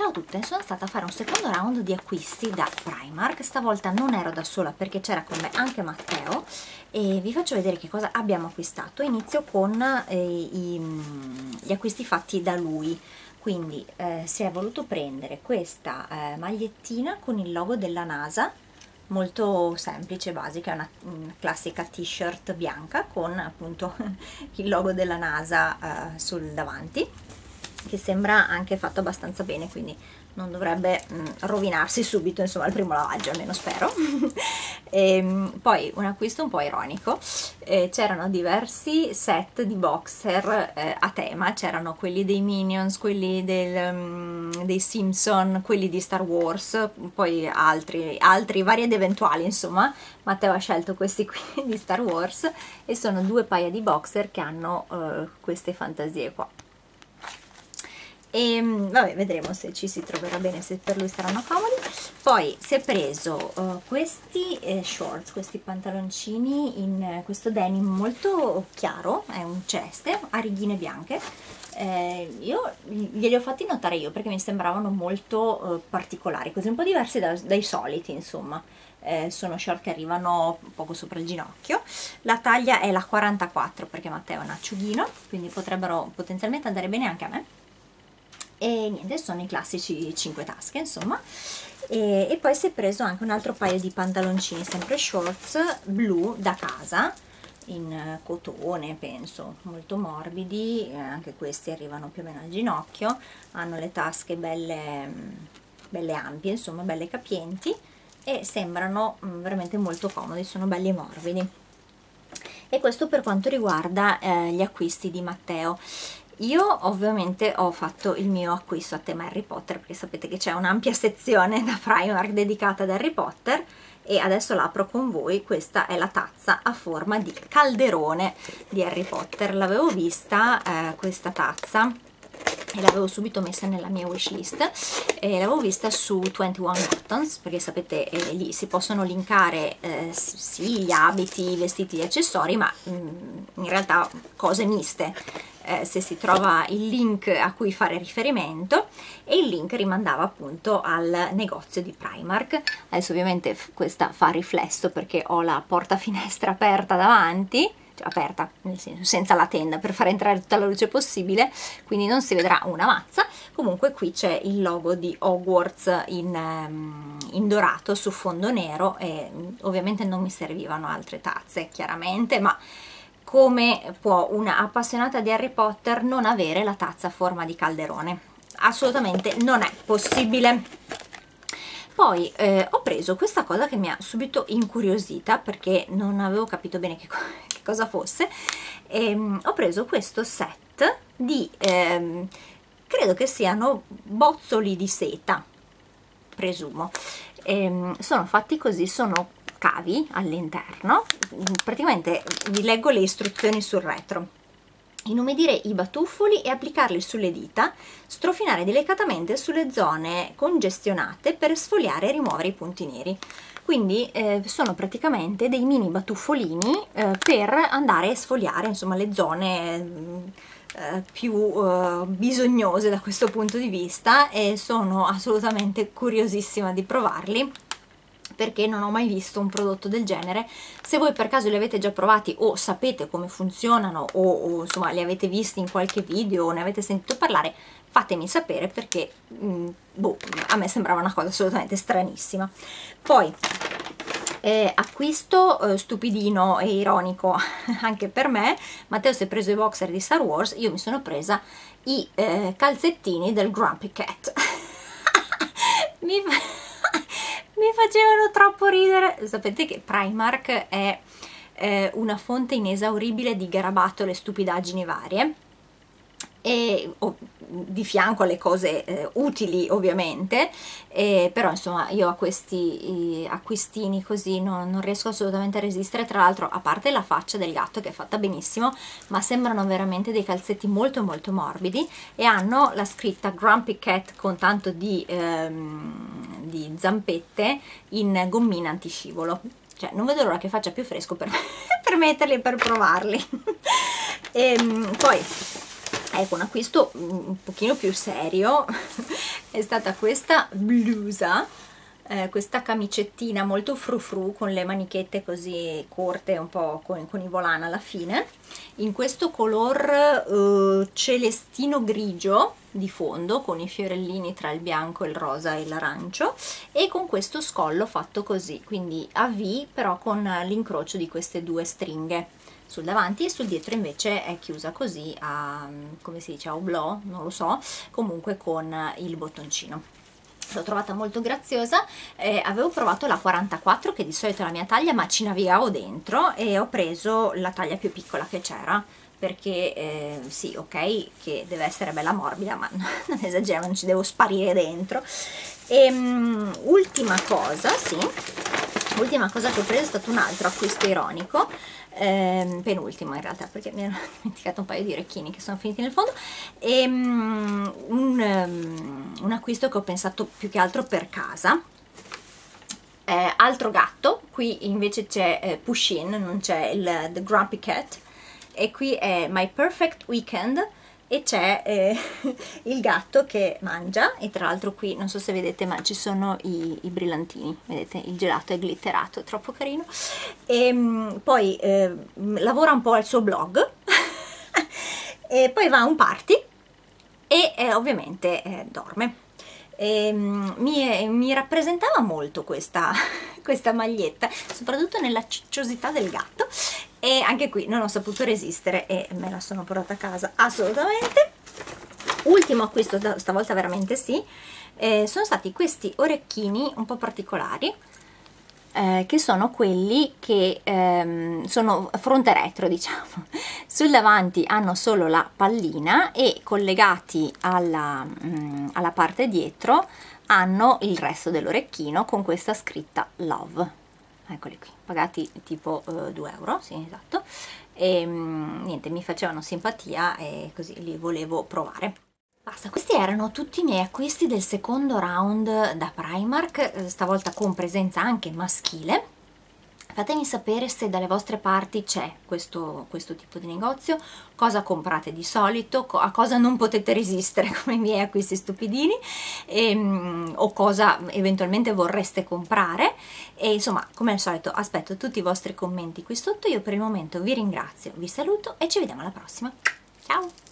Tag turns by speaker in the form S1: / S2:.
S1: Ciao a tutte, sono stata a fare un secondo round di acquisti da Primark. Stavolta non ero da sola perché c'era con me anche Matteo e vi faccio vedere che cosa abbiamo acquistato. Inizio con gli acquisti fatti da lui. Quindi si è voluto prendere questa magliettina con il logo della NASA, molto semplice, basica, è una classica t-shirt bianca con appunto il logo della NASA sul davanti, che sembra anche fatto abbastanza bene, quindi non dovrebbe rovinarsi subito, insomma, al primo lavaggio, almeno spero. Poi un acquisto un po' ironico, c'erano diversi set di boxer a tema, c'erano quelli dei Minions, quelli dei Simpson, quelli di Star Wars, poi altri vari ed eventuali, insomma. Matteo ha scelto questi qui di Star Wars e sono due paia di boxer che hanno queste fantasie qua. E vabbè, vedremo se ci si troverà bene, se per lui saranno comodi. Poi si è preso questi shorts, questi pantaloncini in questo denim molto chiaro, è un celeste a righine bianche. Io glieli ho fatti notare io perché mi sembravano molto particolari, così un po' diversi dai soliti, insomma. Sono short che arrivano poco sopra il ginocchio. La taglia è la 44 perché Matteo è un acciughino, quindi potrebbero potenzialmente andare bene anche a me. E niente, sono i classici 5 tasche, insomma. E poi si è preso anche un altro paio di pantaloncini, sempre shorts, blu da casa, in cotone penso, molto morbidi, anche questi arrivano più o meno al ginocchio, hanno le tasche belle ampie, insomma, belle capienti, e sembrano veramente molto comodi, sono belli morbidi. E questo per quanto riguarda gli acquisti di Matteo. Io ovviamente ho fatto il mio acquisto a tema Harry Potter, perché sapete che c'è un'ampia sezione da Primark dedicata ad Harry Potter, e adesso l'apro con voi. Questa è la tazza a forma di calderone di Harry Potter. L'avevo vista questa tazza e l'avevo subito messa nella mia wishlist, e l'avevo vista su 21 Buttons, perché sapete lì si possono linkare sì, gli abiti, i vestiti, gli accessori, ma in realtà cose miste, se si trova il link a cui fare riferimento, e il link rimandava appunto al negozio di Primark. Adesso ovviamente questa fa riflesso perché ho la porta finestra aperta davanti, cioè aperta nel senso senza la tenda per far entrare tutta la luce possibile, quindi non si vedrà una mazza. Comunque qui c'è il logo di Hogwarts in dorato su fondo nero, e ovviamente non mi servivano altre tazze chiaramente, ma come può una appassionata di Harry Potter non avere la tazza a forma di calderone? Assolutamente non è possibile. Poi ho preso questa cosa che mi ha subito incuriosita perché non avevo capito bene che cosa fosse. Ho preso questo set di credo che siano bozzoli di seta, presumo. Sono fatti così, sono cavi all'interno. Praticamente vi leggo le istruzioni sul retro: inumidire i batuffoli e applicarli sulle dita, strofinare delicatamente sulle zone congestionate per sfoliare e rimuovere i punti neri. Quindi sono praticamente dei mini batuffolini per andare a sfoliare, insomma, le zone più bisognose da questo punto di vista, e sono assolutamente curiosissima di provarli perché non ho mai visto un prodotto del genere. Se voi per caso li avete già provati o sapete come funzionano, o insomma li avete visti in qualche video o ne avete sentito parlare, fatemi sapere, perché boh, a me sembrava una cosa assolutamente stranissima. Poi acquisto stupidino e ironico anche per me. Matteo si è preso i boxer di Star Wars, io mi sono presa i calzettini del Grumpy Cat. Mi facevano troppo ridere. Sapete che Primark è una fonte inesauribile di garabattole e stupidaggini varie, e di fianco alle cose utili ovviamente, però insomma io a questi acquistini così non riesco assolutamente a resistere. Tra l'altro, a parte la faccia del gatto che è fatta benissimo, ma sembrano veramente dei calzetti molto molto morbidi, e hanno la scritta Grumpy Cat con tanto di zampette in gommina antiscivolo. Cioè non vedo l'ora che faccia più fresco per metterli e per provarli. Poi ecco, un acquisto un pochino più serio, è stata questa blusa, questa camicettina molto frufru con le manichette così corte, un po' con i volan alla fine, in questo color celestino grigio di fondo, con i fiorellini tra il bianco, il rosa e l'arancio, e con questo scollo fatto così, quindi a V, però con l'incrocio di queste due stringhe sul davanti, e sul dietro invece è chiusa così a, come si dice, a oblò, non lo so, comunque con il bottoncino. L'ho trovata molto graziosa. Avevo provato la 44, che di solito è la mia taglia, ma ci navigavo dentro e ho preso la taglia più piccola che c'era, perché sì, ok, che deve essere bella morbida, ma non esageriamo, non ci devo sparire dentro. Ultima cosa, sì, ultima cosa che ho preso è stato un altro acquisto ironico, penultimo in realtà, perché mi ero dimenticato un paio di orecchini che sono finiti nel fondo, e un acquisto che ho pensato più che altro per casa. Altro gatto, qui invece c'è Pusheen, non c'è il The Grumpy Cat, e qui è My Perfect Weekend, e c'è il gatto che mangia, e tra l'altro qui non so se vedete, ma ci sono i brillantini, vedete, il gelato è glitterato, è troppo carino. E poi lavora un po' al suo blog e poi va a un party e ovviamente dorme. Mi rappresentava molto questa maglietta, soprattutto nella cicciosità del gatto, e anche qui non ho saputo resistere e me la sono portata a casa assolutamente. Ultimo acquisto, stavolta veramente sì, sono stati questi orecchini un po' particolari, che sono quelli che sono fronte retro, diciamo. Sul davanti hanno solo la pallina e collegati alla parte dietro hanno il resto dell'orecchino con questa scritta Love. Eccoli qui, pagati tipo 2 euro, sì, esatto, e niente, mi facevano simpatia e così li volevo provare. Basta, questi erano tutti i miei acquisti del secondo round da Primark, stavolta con presenza anche maschile. Fatemi sapere se dalle vostre parti c'è questo tipo di negozio, cosa comprate di solito, a cosa non potete resistere come i miei acquisti stupidini, o cosa eventualmente vorreste comprare. E insomma, come al solito aspetto tutti i vostri commenti qui sotto. Io per il momento vi ringrazio, vi saluto e ci vediamo alla prossima. Ciao!